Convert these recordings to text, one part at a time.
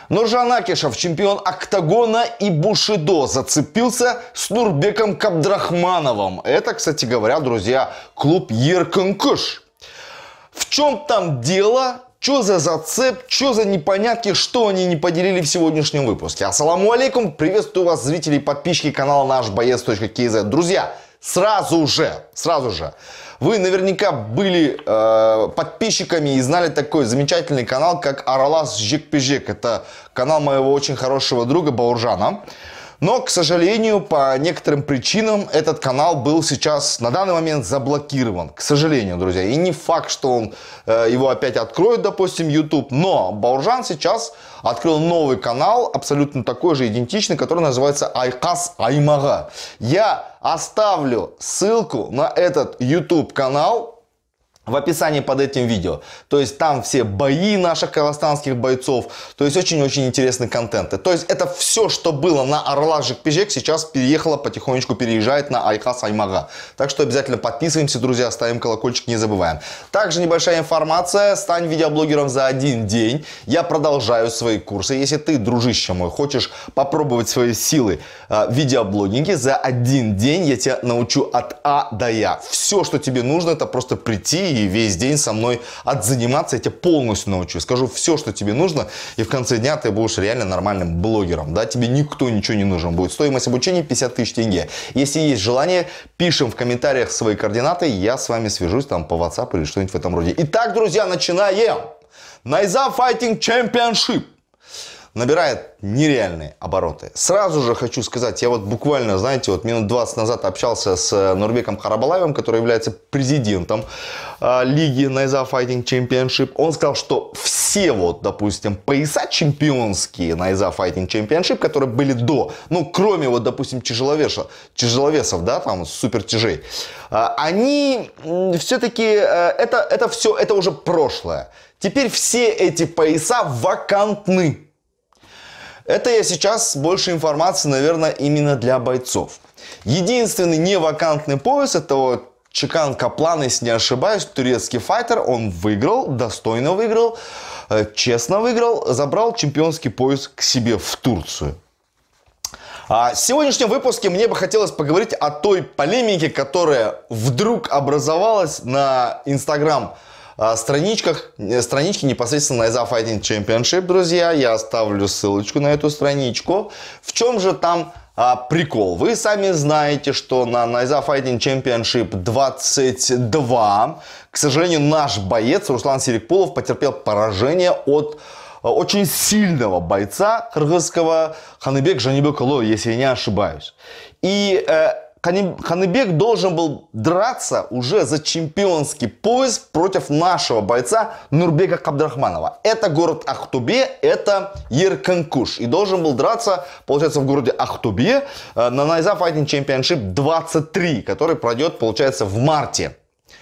Нуржан Акишев, чемпион октагона и бушидо, зацепился с Нурбеком Кабдрахмановым. Это, кстати говоря, друзья, клуб Еркынкыш. В чем там дело? Что за зацеп? Что за непонятки? Что они не поделили в сегодняшнем выпуске? Ассаламу алейкум. Приветствую вас, зрители и подписчики канала нашбоец.кз. Друзья, сразу же, вы наверняка были подписчиками и знали такой замечательный канал, как Аралас Жекпежек. Это канал моего очень хорошего друга Бауржана. Но, к сожалению, по некоторым причинам этот канал был сейчас на данный момент заблокирован. К сожалению, друзья. И не факт, что он его опять откроет, допустим, YouTube. Но Бауржан сейчас открыл новый канал, абсолютно такой же, идентичный, который называется Айкас Аймага. Я оставлю ссылку на этот YouTube канал в описании под этим видео. То есть там все бои наших казахстанских бойцов. То есть очень-очень интересный контент. То есть это все, что было на Аралас Жекпежек, сейчас переехало, потихонечку переезжает на Айкас Аймага. Так что обязательно подписываемся, друзья, ставим колокольчик, не забываем. Также небольшая информация. Стань видеоблогером за один день. Я продолжаю свои курсы. Если ты, дружище мой, хочешь попробовать свои силы в видеоблогинге, за один день я тебя научу от А до Я. Все, что тебе нужно, это просто прийти и весь день со мной отзаниматься, я тебя полностью научу. Скажу все, что тебе нужно, и в конце дня ты будешь реально нормальным блогером. Да? Тебе никто ничего не нужен будет. Стоимость обучения 50 тысяч тенге. Если есть желание, пишем в комментариях свои координаты, я с вами свяжусь там по WhatsApp или что-нибудь в этом роде. Итак, друзья, начинаем! Найза Fighting Championship набирает нереальные обороты. Сразу же хочу сказать, я вот буквально, знаете, вот минут 20 назад общался с Нурбеком Карабалаевым, который является президентом лиги Найза Fighting Championship. Он сказал, что все вот, допустим, пояса чемпионские Найза Fighting Championship, которые были до, ну, кроме вот, допустим, тяжеловесов, да, там, супер тяжей, они все-таки, это все, это уже прошлое. Теперь все эти пояса вакантны. Это я сейчас больше информации, наверное, именно для бойцов. Единственный не вакантный пояс, это вот Чекан Каплан, если не ошибаюсь, турецкий файтер. Он выиграл, достойно выиграл, честно выиграл, забрал чемпионский пояс к себе в Турцию. В сегодняшнем выпуске мне бы хотелось поговорить о той полемике, которая вдруг образовалась на Instagram странички непосредственно Найза Fighting Championship, друзья. Я оставлю ссылочку на эту страничку. В чем же там прикол? Вы сами знаете, что на Найза Fighting Championship 22, к сожалению, наш боец Руслан Серикпулов потерпел поражение от очень сильного бойца кыргызского Ханыбек Жанибекулы, если я не ошибаюсь. И Ханыбек должен был драться уже за чемпионский пояс против нашего бойца Нурбека Кабдрахманова. Это город Ахтубе, это Еркынкыш. И должен был драться, получается, в городе Ахтубе на Найза Fighting Championship 23, который пройдет, получается, в марте.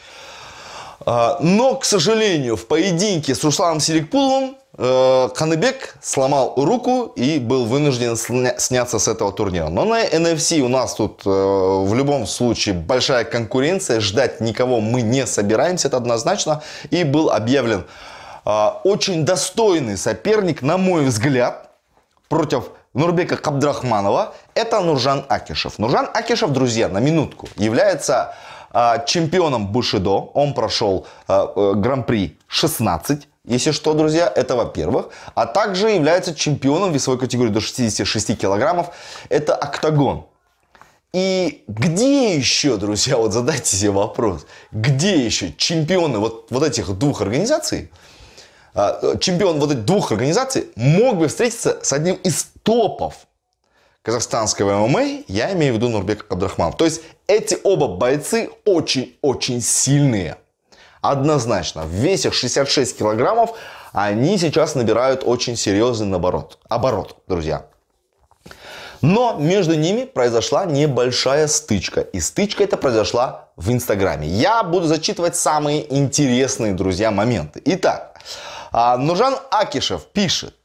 Но, к сожалению, в поединке с Русланом Серикпуловым Ханыбек сломал руку и был вынужден сняться с этого турнира. Но на NFC у нас тут в любом случае большая конкуренция. Ждать никого мы не собираемся, это однозначно. И был объявлен очень достойный соперник, на мой взгляд, против Нурбека Кабдрахманова. Это Нуржан Акишев. Нуржан Акишев, друзья, на минутку, является чемпионом бушидо. Он прошел гран-при 16. Если что, друзья, это во-первых. А также является чемпионом весовой категории до 66 килограммов. Это октагон. И где еще, друзья, вот задайте себе вопрос. Где еще чемпионы вот этих двух организаций, чемпион вот этих двух организаций мог бы встретиться с одним из топов казахстанского ММА, я имею в виду Нурбека Кабдрахманова. То есть эти оба бойцы очень-очень сильные. Однозначно, в весе 66 килограммов они сейчас набирают очень серьезный оборот, друзья. Но между ними произошла небольшая стычка. И стычка эта произошла в Инстаграме. Я буду зачитывать самые интересные, друзья, моменты. Итак, Нуржан Акишев пишет.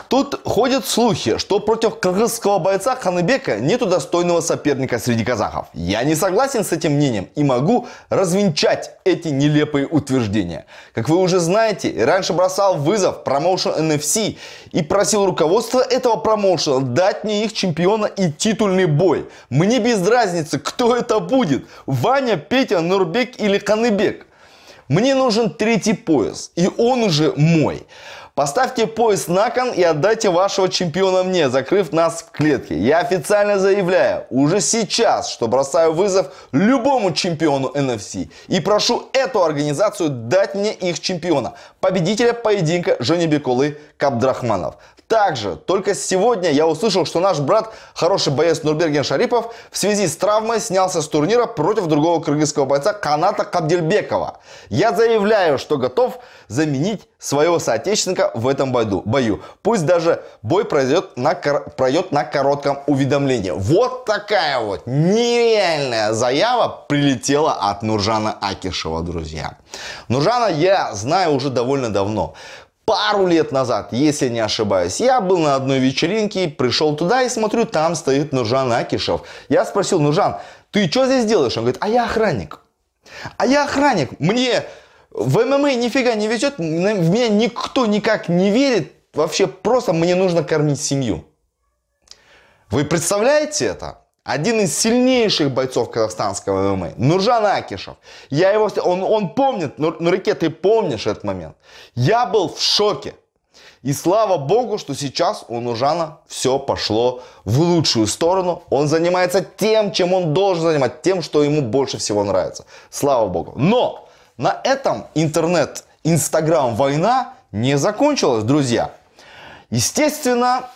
Тут ходят слухи, что против кыргызского бойца Ханыбека нету достойного соперника среди казахов. Я не согласен с этим мнением и могу развенчать эти нелепые утверждения. Как вы уже знаете, раньше бросал вызов промоушен NFC и просил руководство этого промоушена дать мне их чемпиона и титульный бой. Мне без разницы, кто это будет. Ваня, Петя, Нурбек или Ханыбек. Мне нужен третий пояс, и он уже мой. Поставьте пояс на кон и отдайте вашего чемпиона мне, закрыв нас в клетке. Я официально заявляю уже сейчас, что бросаю вызов любому чемпиону NFC. И прошу эту организацию дать мне их чемпиона, победителя поединка Жанибекулы Кабдрахманов. Также только сегодня я услышал, что наш брат, хороший боец Нурберген Шарипов, в связи с травмой снялся с турнира против другого кыргызского бойца Каната Кабдельбекова. Я заявляю, что готов заменить своего соотечественника в этом бою. Пусть даже бой пройдет на коротком уведомлении. Вот такая вот нереальная заява прилетела от Нуржана Акишева, друзья. Нуржана я знаю уже довольно давно. Пару лет назад, если не ошибаюсь, я был на одной вечеринке, пришел туда и смотрю, там стоит Нуржан Акишев. Я спросил: Нуржан, ты что здесь делаешь? Он говорит: а я охранник. А я охранник. Мне в ММА нифига не везет, в меня никто никак не верит. Вообще просто мне нужно кормить семью. Вы представляете это? Один из сильнейших бойцов казахстанского ММА, Нуржан Акишев. Он помнит, Нурике, ты помнишь этот момент. Я был в шоке. И слава богу, что сейчас у Нуржана все пошло в лучшую сторону. Он занимается тем, чем он должен заниматься, тем, что ему больше всего нравится. Слава богу. Но на этом интернет, инстаграм война не закончилась, друзья. Естественно,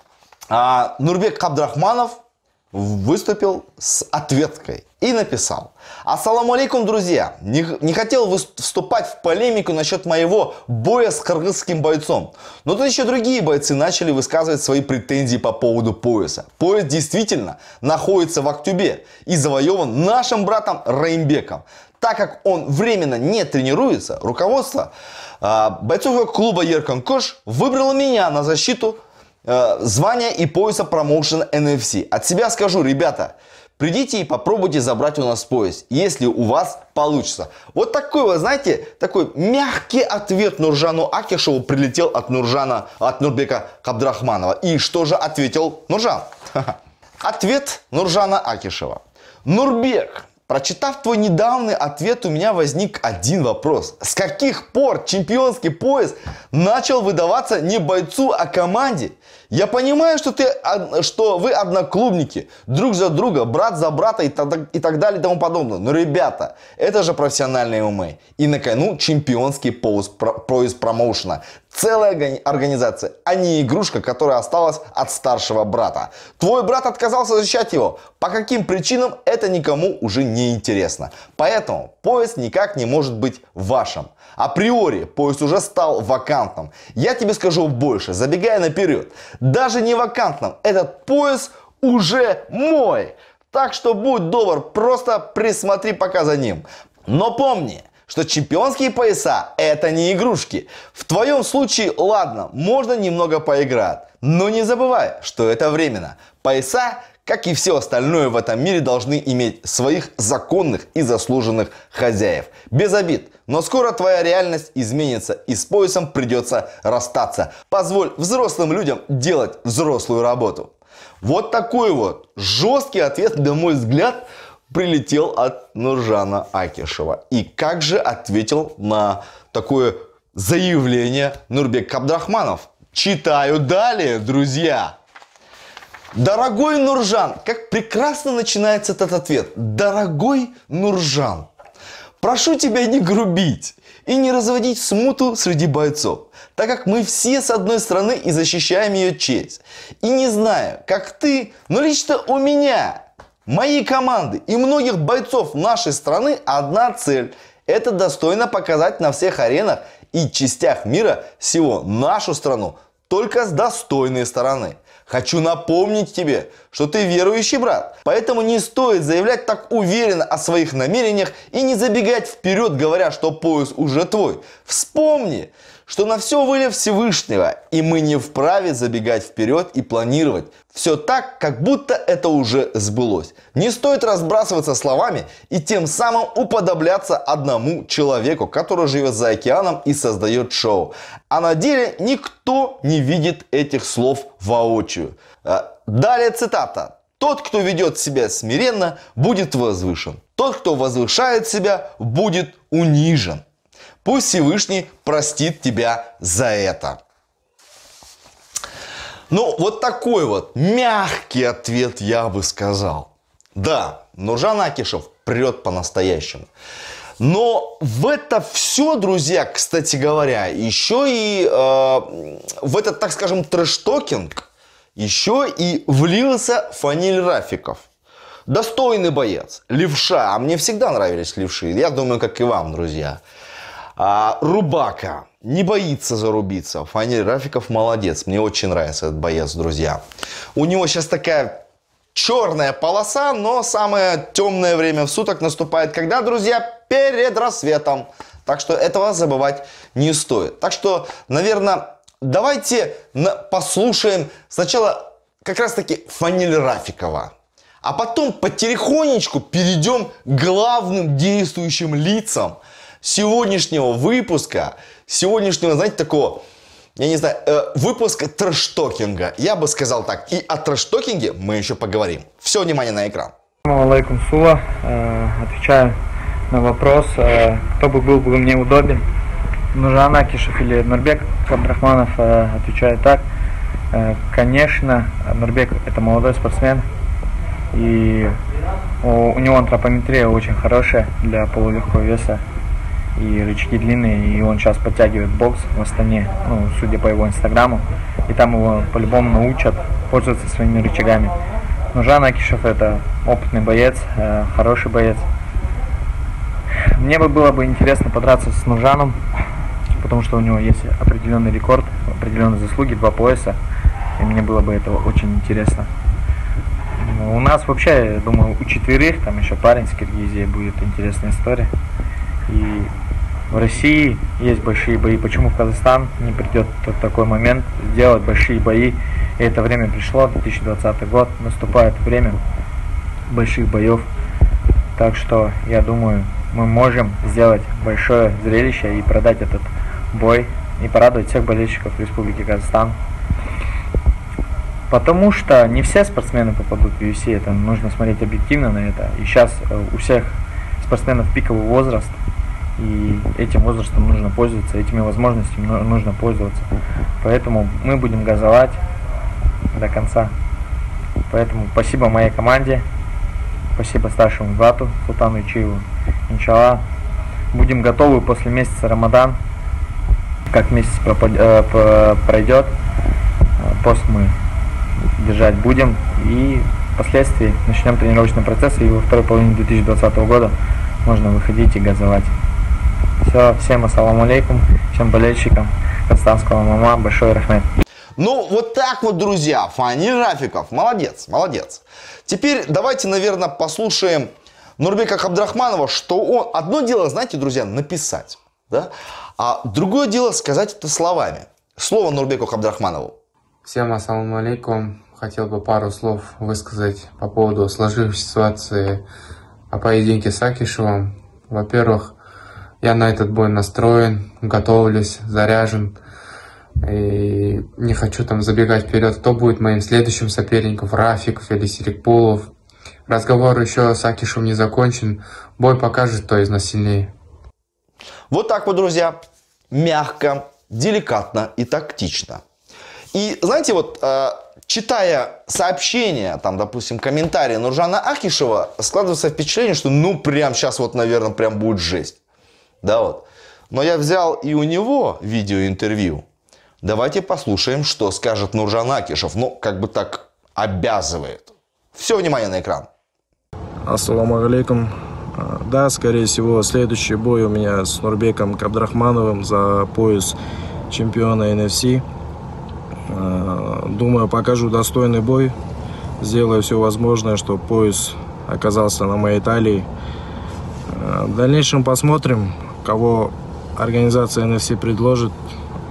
Нурбек Кабдрахманов выступил с ответкой и написал: ассаламу алейкум, друзья, не хотел вступать в полемику насчет моего боя с кыргызским бойцом, но тут еще другие бойцы начали высказывать свои претензии по поводу пояса. Пояс действительно находится в Актюбе и завоеван нашим братом Раимбеком. Так как он временно не тренируется, руководство бойцового клуба Еркан-Кош выбрало меня на защиту звания и пояса промоушена NFC. От себя скажу: ребята, придите и попробуйте забрать у нас пояс, если у вас получится. Вот такой, вы знаете, такой мягкий ответ Нуржану Акишеву прилетел от Нурбека Кабдрахманова. И что же ответил Нуржан? Ответ Нуржана Акишева: Нурбек, прочитав твой недавний ответ, у меня возник один вопрос. С каких пор чемпионский пояс начал выдаваться не бойцу, а команде? Я понимаю, что вы одноклубники, друг за друга, брат за брата и так далее и тому подобное. Но, ребята, это же профессиональный ММА. И на кону чемпионский пояс промоушена. Целая организация, а не игрушка, которая осталась от старшего брата. Твой брат отказался защищать его. По каким причинам, это никому уже не интересно. Поэтому пояс никак не может быть вашим. Априори пояс уже стал вакантным. Я тебе скажу больше, забегая наперед. Даже не вакантным, этот пояс уже мой. Так что будь добр, просто присмотри пока за ним. Но помни, что чемпионские пояса — это не игрушки. В твоем случае, ладно, можно немного поиграть. Но не забывай, что это временно. Пояса, как и все остальное в этом мире, должны иметь своих законных и заслуженных хозяев. Без обид, но скоро твоя реальность изменится, и с поясом придется расстаться. Позволь взрослым людям делать взрослую работу. Вот такой вот жесткий ответ, на мой взгляд, прилетел от Нуржана Акишева. И как же ответил на такое заявление Нурбек Кабдрахманов? Читаю далее, друзья. Дорогой Нуржан, как прекрасно начинается этот ответ. Дорогой Нуржан, прошу тебя не грубить и не разводить смуту среди бойцов, так как мы все с одной стороны и защищаем ее честь. И не знаю, как ты, но лично у меня, моей команды и многих бойцов нашей страны одна цель – это достойно показать на всех аренах и частях мира сего нашу страну только с достойной стороны. Хочу напомнить тебе, что ты верующий брат, поэтому не стоит заявлять так уверенно о своих намерениях и не забегать вперед, говоря, что пояс уже твой. Вспомни, что на все воля Всевышнего, и мы не вправе забегать вперед и планировать все так, как будто это уже сбылось. Не стоит разбрасываться словами и тем самым уподобляться одному человеку, который живет за океаном и создает шоу. А на деле никто не видит этих слов воочию. Далее цитата. «Тот, кто ведет себя смиренно, будет возвышен. Тот, кто возвышает себя, будет унижен. Пусть Всевышний простит тебя за это». Ну, вот такой вот мягкий ответ я бы сказал. Да, Нуржан Акишев прет по-настоящему. Но в это все, друзья, кстати говоря, еще и в этот, так скажем, трэш-токинг еще и влился Фаниль Рафиков. Достойный боец, левша. А мне всегда нравились левши. Я думаю, как и вам, друзья. Рубака. Не боится зарубиться. Фаниль Рафиков молодец. Мне очень нравится этот боец, друзья. У него сейчас такая черная полоса, но самое темное время в суток наступает когда, друзья? Перед рассветом. Так что этого забывать не стоит. Так что, наверное, давайте послушаем сначала как раз таки Фаниль Рафикова. А потом потихонечку перейдем к главным действующим лицам сегодняшнего выпуска, сегодняшнего, знаете, такого, я не знаю, выпуска трэш-токинга. Я бы сказал так. И о трэш-токинге мы еще поговорим. Все, внимание на экран. Ассаламу алейкум, Сула. Отвечаю на вопрос, кто бы был бы мне удобен. Нуржан Акишев или Нурбек Кабдрахманов. Отвечаю так. Конечно, Нурбек это молодой спортсмен. И у него антропометрия очень хорошая для полулегкого веса. И рычаги длинные, и он сейчас подтягивает бокс в Астане, ну, судя по его инстаграму. И там его по-любому научат пользоваться своими рычагами. Нуржан Акишев это опытный боец, хороший боец. Мне было бы интересно подраться с Нуржаном, потому что у него есть определенный рекорд, определенные заслуги, 2 пояса. И мне было бы это очень интересно. У нас вообще, я думаю, у 4, там еще парень с Киргизии, будет интересная история. И в России есть большие бои. Почему в Казахстан не придет такой момент сделать большие бои? И это время пришло, 2020 год, наступает время больших боев. Так что, я думаю, мы можем сделать большое зрелище и продать этот бой, и порадовать всех болельщиков Республики Казахстан. Потому что не все спортсмены попадут в UFC, это нужно смотреть объективно на это. И сейчас у всех спортсменов пиковый возраст, и этим возрастом нужно пользоваться, этими возможностями нужно пользоваться. Поэтому мы будем газовать до конца. Поэтому спасибо моей команде, спасибо старшему брату Султану Ичиеву. Иншаллах, будем готовы после месяца Рамадан. Как месяц пройдет, пост мы держать будем, и впоследствии начнем тренировочный процесс, и во второй половине 2020 года можно выходить и газовать. Все, всем ассаламу алейкум, всем болельщикам казахстанского ММА, большой рахмет. Ну, вот так вот, друзья, Фаниль Рафиков, молодец, молодец. Теперь давайте, наверное, послушаем Нурбека Кабдрахманова, что он... Одно дело, знаете, друзья, написать, да? А другое дело сказать это словами. Слово Нурбеку Кабдрахманову. Всем ассаламу алейкум. Хотел бы пару слов высказать по поводу сложившейся ситуации о поединке с Акишевым. Во-первых, я на этот бой настроен, готовлюсь, заряжен. И не хочу там забегать вперед, кто будет моим следующим соперником, Рафиков или Серикпулов. Разговор еще с Акишевым не закончен. Бой покажет, кто из нас сильнее. Вот так вот, друзья. Мягко, деликатно и тактично. И знаете, вот читая сообщения, там, допустим, комментарии Нуржана Акишева, складывается впечатление, что ну прям сейчас вот, наверное, прям будет жесть. Да вот. Но я взял и у него видеоинтервью. Давайте послушаем, что скажет Нуржан Акишев. Ну, как бы так обязывает. Все, внимание на экран. Ассаламу алейкум. Да, скорее всего, следующий бой у меня с Нурбеком Кабдрахмановым за пояс чемпиона NFC. Думаю, покажу достойный бой. Сделаю все возможное, чтобы пояс оказался на моей талии. В дальнейшем посмотрим, кого организация NFC предложит.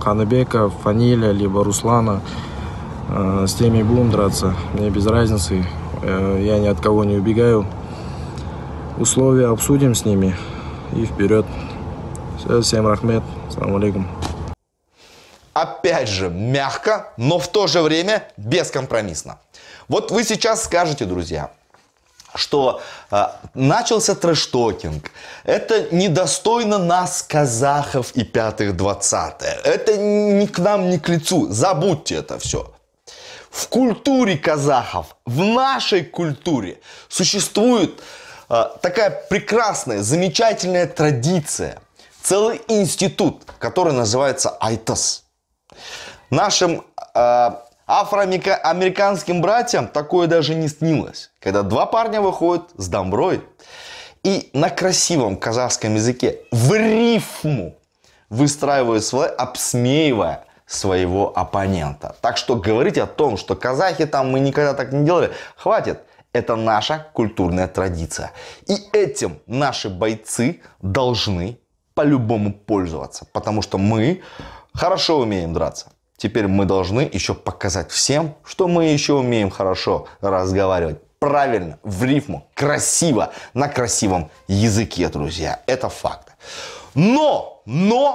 Каныбека, Фаниля, либо Руслана. С теми будем драться. Мне без разницы. Я ни от кого не убегаю. Условия обсудим с ними и вперед. Всем рахмет. Ассаламу алейкум. Опять же, мягко, но в то же время бескомпромиссно. Вот вы сейчас скажете, друзья, что начался трэш-токинг. Это недостойно нас, казахов и пятых двадцатых. Это ни к нам, ни к лицу. Забудьте это все. В культуре казахов, в нашей культуре существует такая прекрасная, замечательная традиция. Целый институт, который называется айтас. Нашим афроамериканским братьям такое даже не снилось. Когда два парня выходят с домброй и на красивом казахском языке в рифму выстраивают свой, обсмеивая своего оппонента. Так что говорить о том, что казахи там мы никогда так не делали, хватит. Это наша культурная традиция. И этим наши бойцы должны по-любому пользоваться. Потому что мы хорошо умеем драться. Теперь мы должны еще показать всем, что мы еще умеем хорошо разговаривать. Правильно, в рифму, красиво, на красивом языке, друзья. Это факт. Но,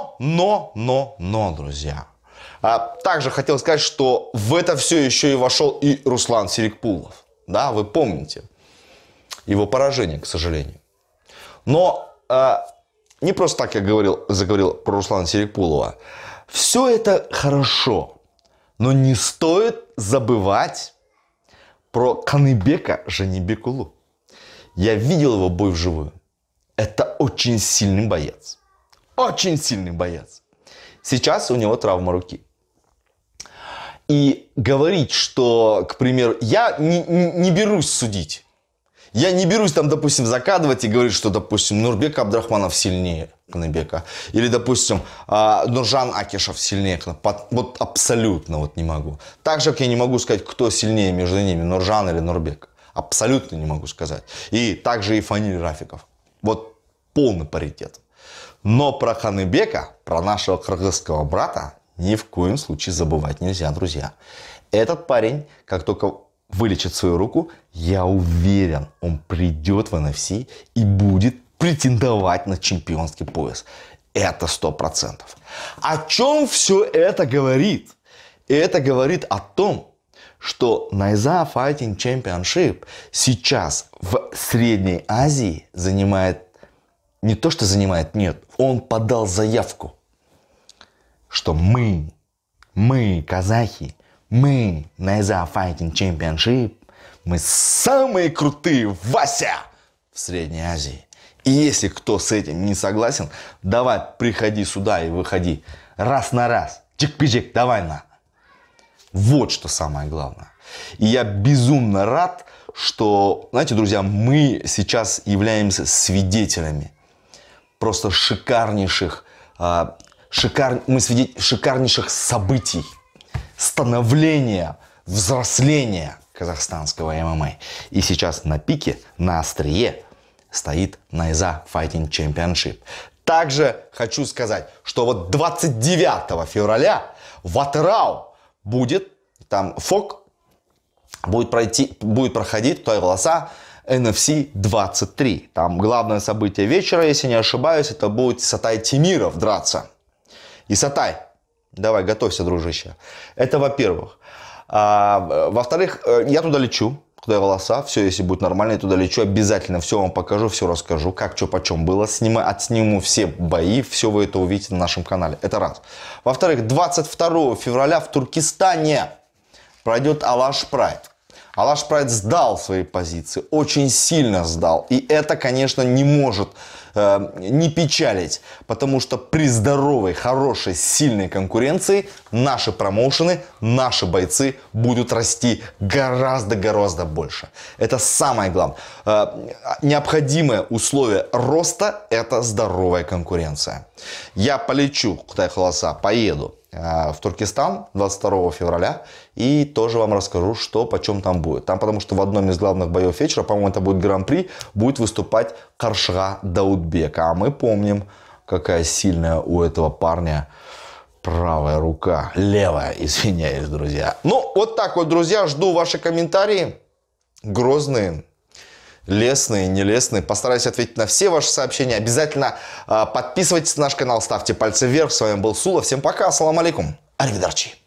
друзья. Также хотел сказать, что в это все еще и вошел и Руслан Серикпулов. Да, вы помните его поражение, к сожалению. Но не просто так я заговорил про Руслана Серикпулова. Все это хорошо, но не стоит забывать про Каныбека Жанибекулу. Я видел его бой вживую. Это очень сильный боец. Очень сильный боец. Сейчас у него травма руки. И говорить, что, к примеру, я не берусь судить. Я не берусь там, допустим, закадывать и говорить, что, допустим, Нурбек Абдрахманов сильнее Каныбека. Или, допустим, Нуржан Акишев сильнее. Вот абсолютно вот не могу. Так же, как я не могу сказать, кто сильнее между ними, Нуржан или Нурбек. Абсолютно не могу сказать. И также и Фаниль Рафиков. Вот полный паритет. Но про Каныбека, про нашего кыргызского брата, ни в коем случае забывать нельзя, друзья. Этот парень, как только вылечит свою руку, я уверен, он придет в NFC и будет претендовать на чемпионский пояс. Это 100%. О чем все это говорит? Это говорит о том, что Найза Fighting Championship сейчас в Средней Азии занимает, не то что занимает, нет, он подал заявку, что мы, казахи, мы, Найза Fighting Championship, мы самые крутые, Вася, в Средней Азии. И если кто с этим не согласен, давай приходи сюда и выходи раз на раз. Чик-пичик, давай на. Вот что самое главное. И я безумно рад, что, знаете, друзья, мы сейчас являемся свидетелями просто шикарнейших событий, становления, взросления казахстанского ММА. И сейчас на пике, на острие стоит Найза Fighting Championship. Также хочу сказать, что вот 29 февраля в Атырау будет, там ФОК будет проходить той голоса NFC 23. Там главное событие вечера, если не ошибаюсь, это будет Исатай Темиров драться. Исатай, давай, готовься, дружище. Это во-первых. Во-вторых, я туда лечу, куда голоса, все, если будет нормально, я туда лечу, обязательно все вам покажу, все расскажу, как, что, почем было, отсниму все бои, все вы это увидите на нашем канале. Это раз. Во-вторых, 22 февраля в Туркестане пройдет Алаш Прайд. Алаш Прайд сдал свои позиции, очень сильно сдал. И это, конечно, не может не печалить, потому что при здоровой, хорошей, сильной конкуренции наши промоушены, наши бойцы будут расти гораздо больше. Это самое главное. Необходимое условие роста – это здоровая конкуренция. Я полечу, куда холоса, поеду в Туркестан 22 февраля и тоже вам расскажу, что почем там будет. Там, потому что в одном из главных боев вечера, по-моему, это будет гран-при, будет выступать Каршыга Даудбек. А мы помним, какая сильная у этого парня Правая рука, левая, извиняюсь, друзья. Ну, вот так вот, друзья, жду ваши комментарии. Грозные, лестные, нелестные. Постараюсь ответить на все ваши сообщения. Обязательно подписывайтесь на наш канал, ставьте пальцы вверх. С вами был Сула. Всем пока, ассаламу алейкум. Аривидерчи.